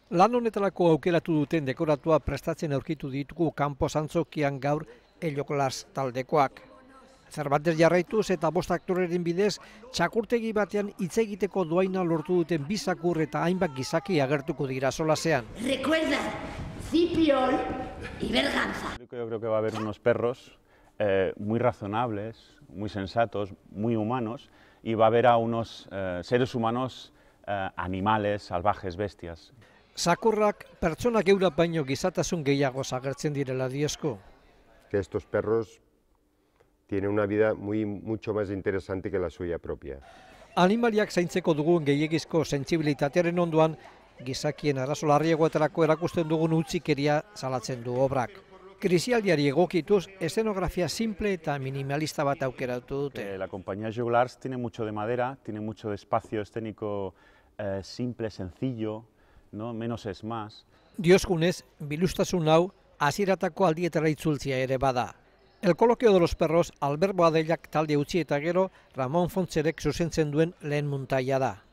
Lan honetarako aukeratu duten dekoratua prestatzen aurkitu ditugu kanpo zantzokian gaur Eliokolas taldekoak. Zerbaitez jarraituz eta 5 aktoreren bidez, txakurtegi batean hitz egiteko doaina lortu duten bi zakur eta hainbat gizaki agertuko dira solasean. Recuerda, Cipiol y Berganza. Yo creo que va a haber unos perros muy razonables, muy sensatos, muy humanos, y va a haber a unos seres humanos animales, salvajes, bestias. Zakurrak pertsonak eurak baino gizatasun gehiago agertzen direla diezko. Que estos perros tienen una vida mucho más interesante que la suya propia. Animaliak zaintzeko dugun gehiegizko sentsibilitatearen ondoan, gizakien arazo larriagoetarako erakusten dugun utzikeria salatzen du obrak. Krisialdiari egokituz, eszenografia simple eta minimalista bat aukeratu dute. La compañía Joglars tiene mucho de madera, tiene mucho de espacio escénico simple, sencillo, ¿no? Menos es más. Diosgunez, bilustasun hau, hasieratako aldietara itzultzia ere bada. El coloquio de los perros, Albert Boadellak talde utzi eta gero, Ramon Fontzerek zuzentzen duen lehen muntaia da.